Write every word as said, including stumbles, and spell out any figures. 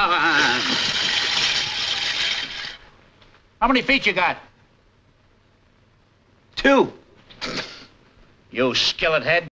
on. How many feet you got? Two. You skillet head.